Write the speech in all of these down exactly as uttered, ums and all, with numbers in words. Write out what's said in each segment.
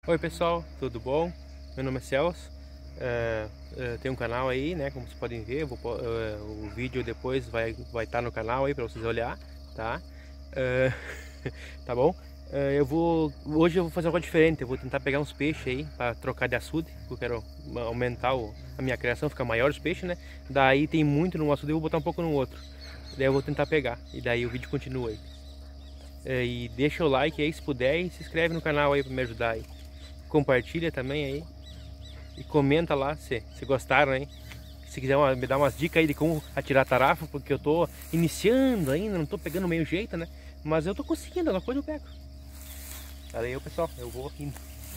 Oi pessoal, tudo bom? Meu nome é Celso, é, é, tem um canal aí, né? Como vocês podem ver, vou, é, o vídeo depois vai vai estar no canal aí para vocês olhar, tá? É, tá bom? É, eu vou hoje eu vou fazer algo diferente. Eu vou tentar pegar uns peixes aí para trocar de açude, porque eu quero aumentar o, a minha criação, ficar maior os peixes, né? Daí tem muito no açude, eu vou botar um pouco no outro. Daí eu vou tentar pegar e daí o vídeo continua aí. É, e deixa o like aí se puder e se inscreve no canal aí para me ajudar aí. Compartilha também aí e comenta lá se, se gostaram aí. Se quiser uma, me dar umas dicas aí de como atirar tarafa, porque eu tô iniciando ainda, não tô pegando meio jeito, né? Mas eu tô conseguindo, uma coisa eu pego. Valeu pessoal, eu vou indo.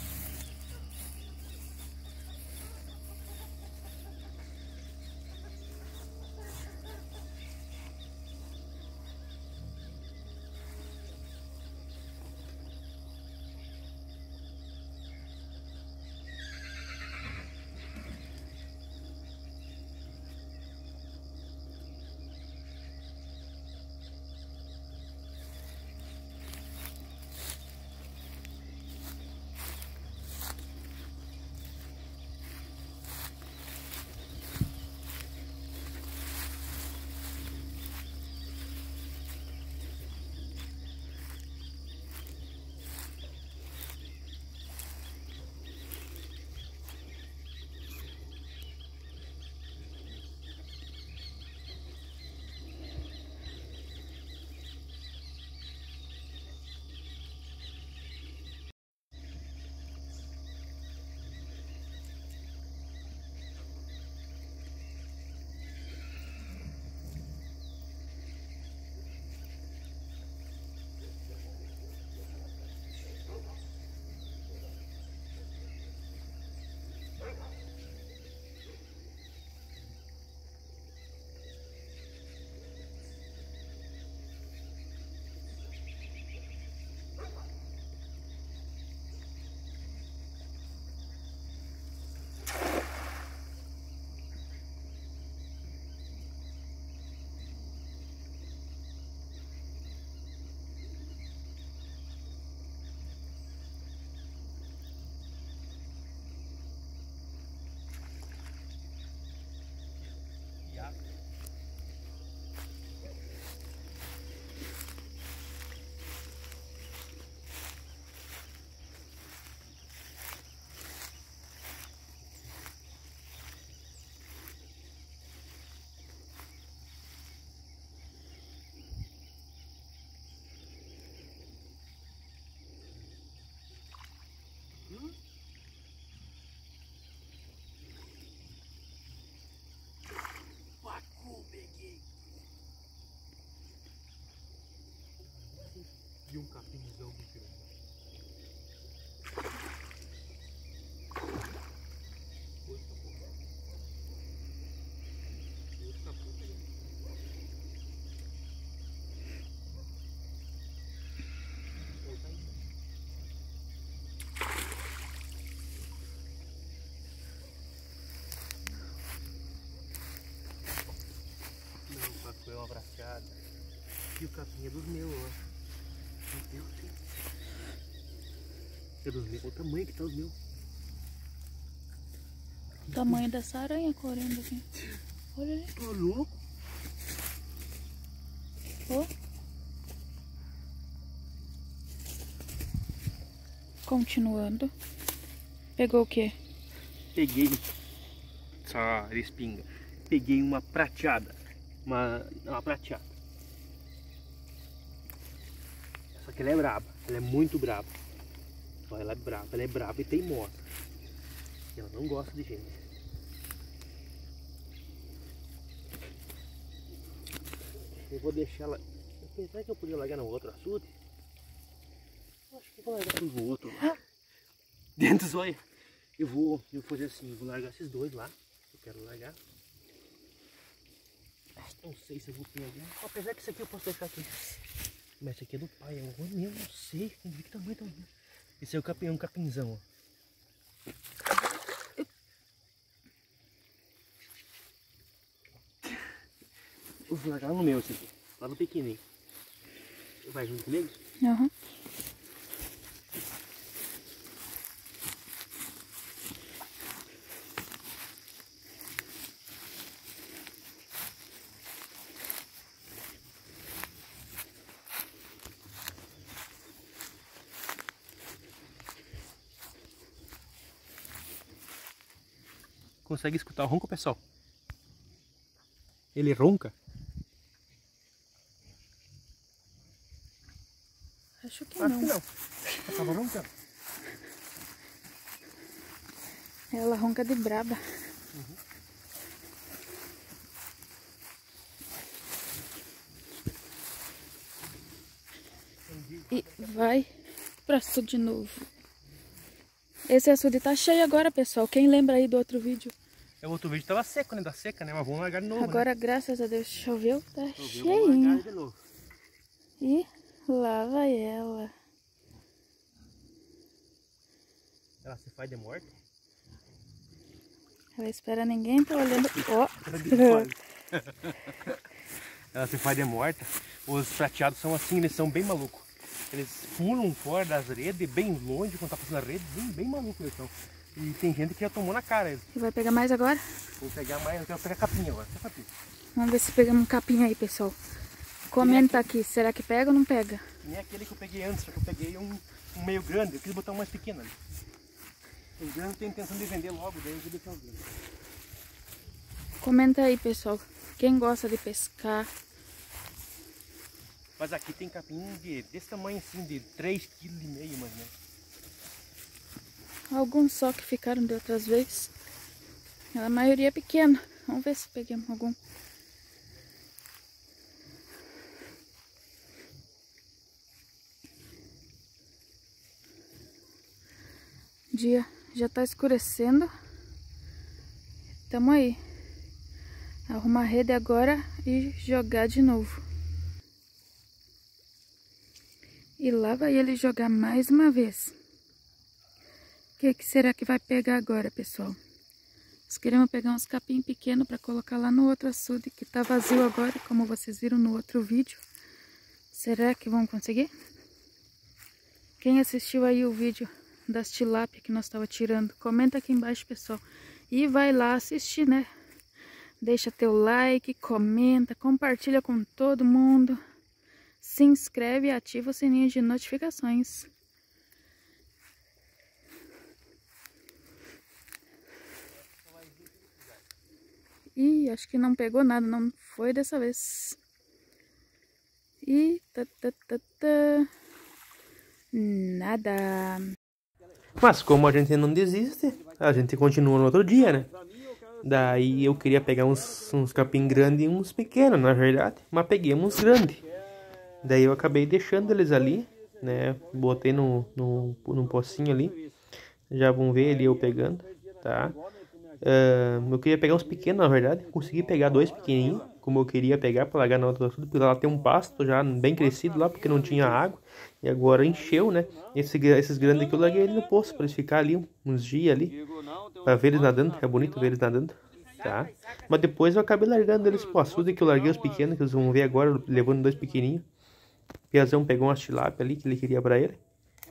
E um capinzão muito grande. Outra porra. Outra porra. Outra aí. Não, papo é uma braçada. E o capim é dos meus, ó. Meu Deus do céu. É dos meus. Olha o tamanho que tá os meus. O tamanho dessa aranha correndo aqui. Olha ali. Tô louco. Ó. Continuando. Pegou o quê? Peguei. Só espinga. Peguei uma prateada. Uma, uma prateada. Só que ela é braba. Ela é muito braba. Olha, ela é braba. Ela é braba e teimosa. Ela não gosta de gente. Eu vou deixar ela. Será que eu podia largar no outro açude? Eu acho que eu vou largar tudo no outro lá. Dentro do olha. Eu vou, eu vou fazer assim, eu vou largar esses dois lá. Eu quero largar. Não sei se eu vou pegar. Apesar que isso aqui eu posso deixar aqui. Mas esse aqui é do pai, eu vou mesmo, não sei. Tem que ver que tamanho tá. Esse é o capim, um capinzão, ó. Eu vou largar no meu esse aqui, lá no pequenininho. Vai junto comigo? Aham. consegue escutar o ronco, pessoal? Ele ronca? Acho que Acho não. que não. Eu tava roncando. Ela ronca de braba. Uhum. E vai pra açude de novo. Esse açude tá cheio agora, pessoal. Quem lembra aí do outro vídeo? O outro vídeo tava seco, né? Da seca, né? Mas vamos largar de novo, Agora, né? graças a Deus, choveu. Tá Choveu, vamos cheinho. largar de novo. E lá vai ela. Ela se faz de morta? Ela espera ninguém, tá olhando. Ó. Ela se faz de morta. Os prateados são assim, eles são bem malucos. Eles pulam fora das redes, bem longe, quando tá passando a rede, bem, bem malucos eles são. E tem gente que já tomou na cara eles. E vai pegar mais agora? Vou pegar mais, eu quero pegar capinha agora. Capinha. Vamos ver se pegamos um capim aí, pessoal. Comenta aqui, será que pega ou não pega? Nem aquele que eu peguei antes, só que eu peguei um, um meio grande, eu quis botar um mais pequeno ali. O grande eu tenho intenção de vender logo, daí eu vou deixar o grande. Comenta aí, pessoal. Quem gosta de pescar? Mas aqui tem capim de, desse tamanho assim, de três vírgula cinco quilos mais ou menos. Alguns só que ficaram de outras vezes. A maioria é pequena. Vamos ver se pegamos algum. O dia já tá escurecendo. Tamo aí. Arrumar a rede agora e jogar de novo. E lá vai ele jogar mais uma vez. O que, que será que vai pegar agora, pessoal? Nós queremos pegar uns capim pequenos para colocar lá no outro açude que tá vazio agora, como vocês viram no outro vídeo. Será que vão conseguir? Quem assistiu aí o vídeo das tilápia que nós estava tirando, comenta aqui embaixo, pessoal. E vai lá assistir, né? Deixa teu like, comenta, compartilha com todo mundo. Se inscreve e ativa o sininho de notificações. Ih, acho que não pegou nada, não foi dessa vez. Ih, tá, tá, tá, tá. Nada. Mas como a gente não desiste, a gente continua no outro dia, né? Daí eu queria pegar uns, uns capim grandes e uns pequenos, na verdade. Mas peguei uns grandes. Daí eu acabei deixando eles ali, né? Botei no, no, no pocinho ali. Já vão ver ali eu pegando, tá? Uh, eu queria pegar uns pequenos, na verdade. Consegui pegar dois pequenininhos, como eu queria pegar para largar na outra açude, porque lá tem um pasto já bem crescido lá, porque não tinha água. E agora encheu, né? Esse, esses grandes aqui eu larguei ali no poço, para eles ficarem ali uns dias ali, para ver eles nadando, é bonito ver eles nadando, tá? Mas depois eu acabei largando eles pro açude, que eu larguei os pequenos, que vocês vão ver agora, levando dois pequenininhos. O Piazão pegou umas tilápia ali, que ele queria para ele.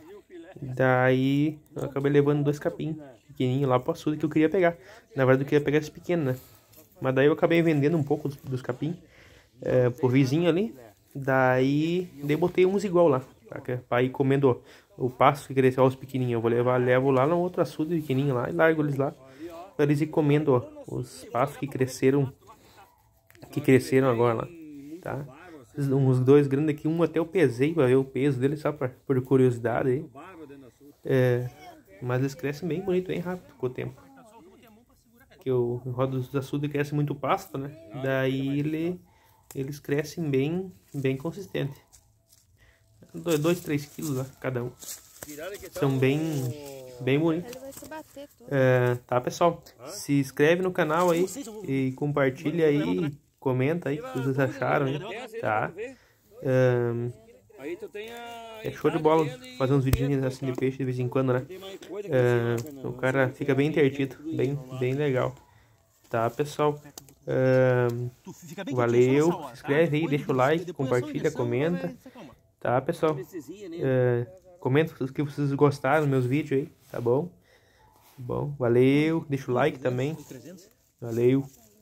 Daí eu acabei levando dois capim pequenininhos lá pro açude que eu queria pegar. Na verdade eu queria pegar esse pequeno, né? Mas daí eu acabei vendendo um pouco dos, dos capim é, pro vizinho ali. Daí, daí botei uns igual lá, pra ir comendo o pasto que cresceu aos pequenininhos. Eu vou levar, levo lá no outro açude pequenininho lá e largo eles lá, pra eles ir comendo ó, os pastos que cresceram, que cresceram agora lá, tá? Uns dois grandes aqui, um até eu pesei pra ver o peso dele, só pra, por curiosidade aí. É, mas eles crescem bem bonito, bem rápido com o tempo. Que o roda dos açudes cresce muito pasto, né? Daí ele, eles crescem bem, bem consistente. dois, três quilos lá, cada um. São bem, bem bonitos. É, tá, pessoal? Se inscreve no canal aí e compartilha aí. Comenta aí o que vocês acharam, hein? Tá? Um, é show de bola fazer uns vidinhos assim de peixe de vez em quando, né? Um, o cara fica bem entretido, bem, bem legal. Tá, pessoal? Um, valeu, se inscreve aí, deixa o like, compartilha, comenta. Tá, pessoal? Uh, comenta o que vocês gostaram dos meus vídeos aí, tá bom? Bom, valeu, deixa o like também. Valeu.